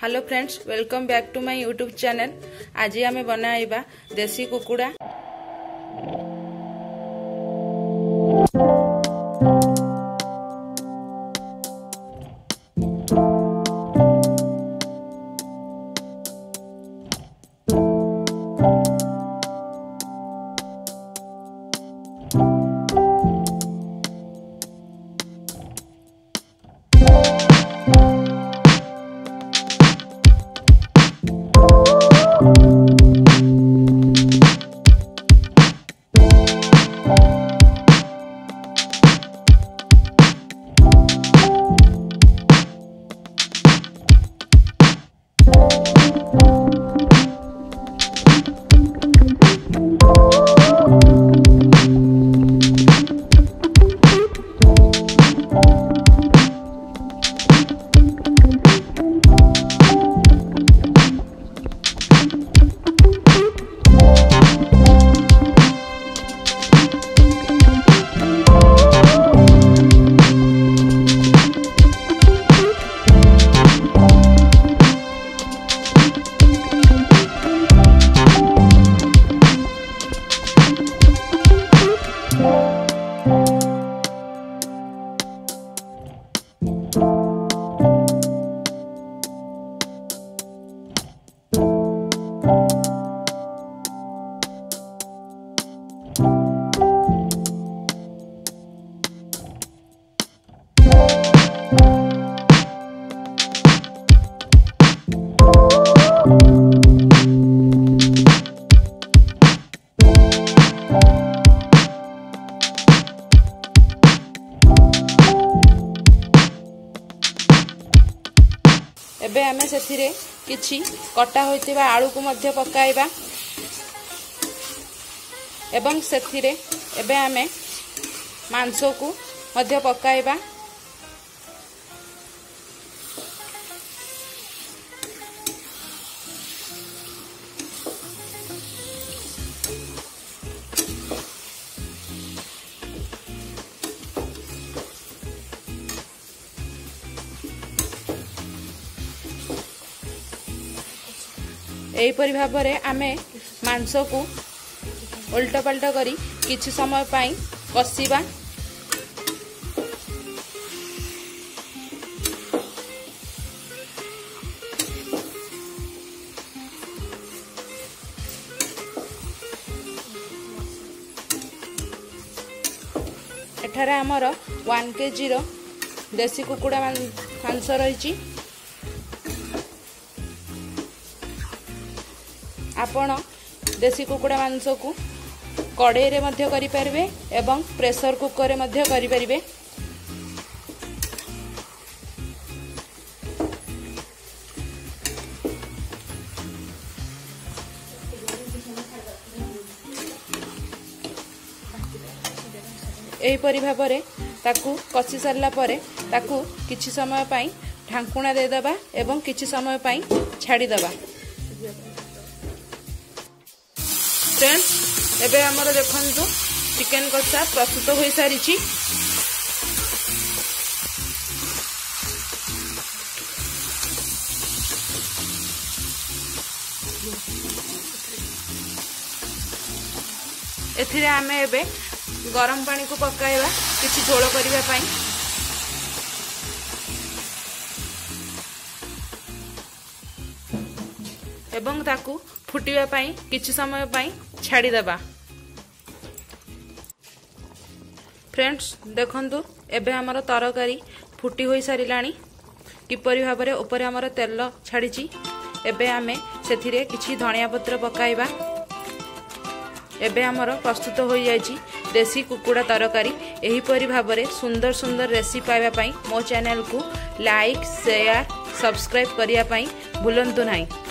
Hello friends, welcome back to my YouTube channel. आज आम बनाइबा देसी कुकुड़ा। एबे आमे सेथिरे किछि कटा होइतिबा आलू को मध्य पकाइबा एवं सेथिरे एबे आमे मांस को मध्य पकाइबा। एहीपरि भाबरे आमे मांस को उल्टा पल्टा करी किछि समय पाई कसिबा। एठारे हमर 1 केजी रो देसी कुकुड़ा मांस रही। आपण देसी कुकुड़ा मांस को कड़ाई रे मध्य करि परिबे एवं प्रेशर कुकर रे मध्य करि परिबे। एही परि भाबरे ताकू कसी सरला परे ताकू किछि समय पाई ढांकुणा दे दबा एवं किछि समय पाई छाड़ी दबा। फ्रेंड्स, एबे हमर देखंतु चिकन कषा प्रस्तुत हो सारी। एथिरे आमे एबे गरम पानी को पकाइबा किछि झोल करिबा पई। एवं ताकू फुटिबा पई किछि समय पई छाड़ी दबा। फ्रेंड्स, देखंतु एबे हमर तरकारी फुटी होई सारिलाणी। किपरि भाबरे ऊपर हमर तेल छाड़ीची। एबे आमे सेथिरे किछि धनिया पत्र पकाइबा। एबे हमर प्रस्तुत हो जाइची देसी कुकुड़ा तरकारी। एही परि भाबरे सुंदर सुंदर रेसिपी पाइबा पई मो चैनल को लाइक शेयर सब्सक्राइब करिया पई भूलंतु नाही।